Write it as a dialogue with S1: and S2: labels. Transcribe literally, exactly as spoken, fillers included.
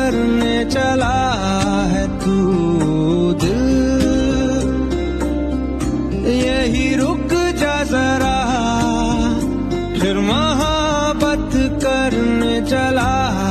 S1: करने चला है तू दिल, यही रुक जा जरा, फिर मोहब्बत करने चला